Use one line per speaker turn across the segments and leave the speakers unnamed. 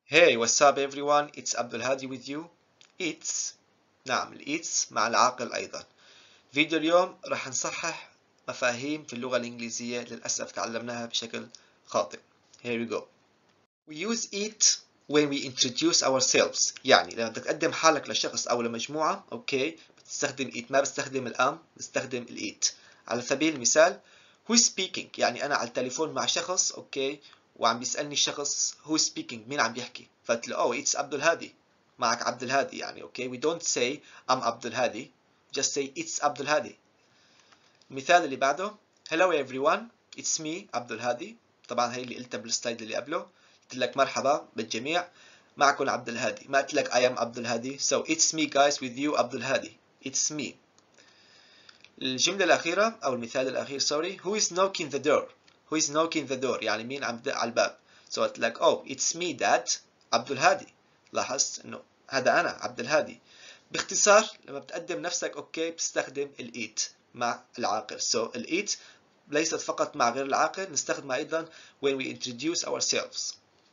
Hey, what's up everyone? It's Abdul Hadi with you. It's نعم الإيتس مع العاقل أيضا. فيديو اليوم راح نصحح مفاهيم في اللغة الإنجليزية للأسف تعلمناها بشكل خاطئ. Here we go. We use it when we introduce ourselves. يعني لما بدك تقدم حالك لشخص أو لمجموعة، أوكي، بتستخدم it، ما بستخدم الأم، بستخدم الإيت. على سبيل المثال who is speaking، يعني أنا على التليفون مع شخص، أوكي، وعم بيسألني الشخص who is speaking، مين عم بيحكي، فقلت له oh it's عبد الهادي، معك عبد الهادي، يعني أوكي. we don't say I'm عبد الهادي، just say it's عبد الهادي. المثال اللي بعده hello everyone it's me عبد الهادي. طبعا هي اللي قلتها بالسلايد اللي قبله، قلت لك مرحبا بالجميع، معكم عبد الهادي، ما قلت لك I am عبد الهادي. so it's me guys with you عبد الهادي، it's me. الجملة الأخيرة أو المثال الأخير sorry who is knocking the door، who is knocking the door يعني مين عم بدق على الباب. so قلت لك oh it's me dad عبد الهادي. لاحظت إنه هذا أنا عبد الهادي. باختصار لما بتقدم نفسك أوكي بتستخدم الإيت مع العاقل. so الإيت ليست فقط مع غير العاقل، نستخدمها أيضا when we introduce ourselves.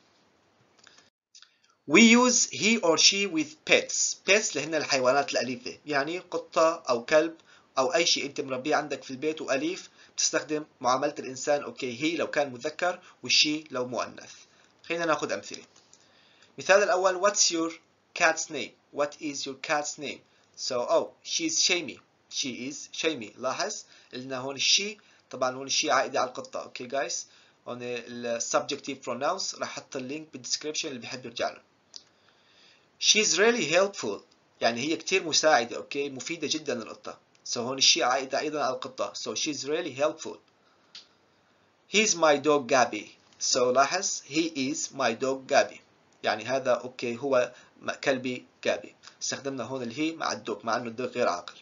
We use he or she with pets. pets اللي هن الحيوانات الأليفة، يعني قطة أو كلب أو أي شيء أنت مربيه عندك في البيت وأليف، بتستخدم معاملة الإنسان أوكي هي لو كان مذكر والشي لو مؤنث. خلينا ناخذ أمثلة. مثال الأول what's your cat's name؟ what is your cat's name؟ so oh she's Shamey، she is Shamey. لاحظ قلنا هون الشي، طبعا هون الشي عائدة على القطة. اوكي جايز، هون ال subjective pronouns راح احط اللينك بالدسكريبشن اللي بيحب يرجع له. she's really helpful يعني هي كتير مساعدة، اوكي، مفيدة جدا القطة. so هون الشي عائدة أيضا على القطة، so she's really helpful. he's my dog Gabby. so لاحظ he is my dog Gabby، يعني هذا اوكي هو كلبي جابي. استخدمنا هون الهي مع الدوغ مع انه الدوغ غير عاقل.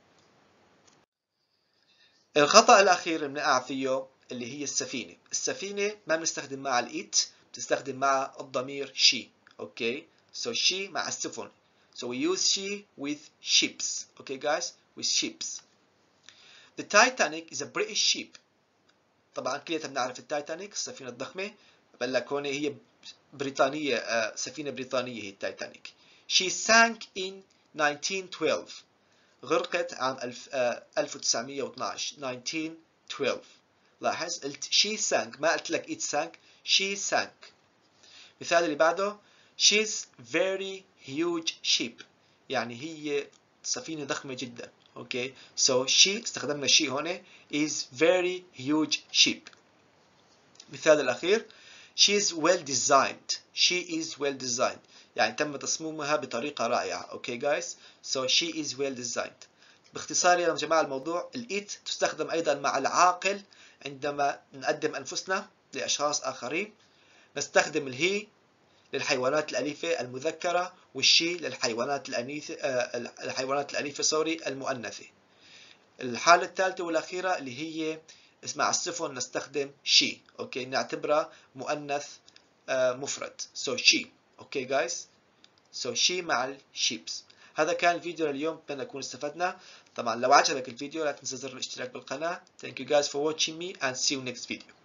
الخطأ الأخير اللي بنقع فيه اللي هي السفينة. السفينة ما بنستخدم معها الإيت، بتستخدم معها الضمير she. اوكي so she مع السفن. so we use she with ships. okay guys with ships. the Titanic is a British ship. طبعا كلنا بنعرف التايتانيك السفينة الضخمة، بقول لك هون هي بريطانية، سفينة بريطانية هي التايتانيك. she sank in 1912. غرقت عام 1912. 1912. لاحظ قلت she sank، ما قلت لك it sank، she sank. مثال اللي بعده she's very huge ship، يعني هي سفينة ضخمة جدا. اوكي so she استخدمنا she هون is very huge ship. مثال الأخير she is well designed، she is well designed يعني تم تصميمها بطريقة رائعة. اوكي guys so she is well designed. باختصار يا جماعة الموضوع الإيت تستخدم أيضا مع العاقل عندما نقدم أنفسنا لأشخاص آخرين. نستخدم الهي للحيوانات الأليفة المذكرة والشي للحيوانات الأليفة سوري المؤنثة. الحالة الثالثة والأخيرة اللي هي مع السفن نستخدم she. اوكي نعتبرها مؤنث مفرد so she. اوكي guys so she مع الشيبس. هذا كان الفيديو لليوم، بتمنى نكون استفدنا. طبعا لو عجبك الفيديو لا تنسى زر الاشتراك بالقناة. Thank you guys for watching me and see you next video.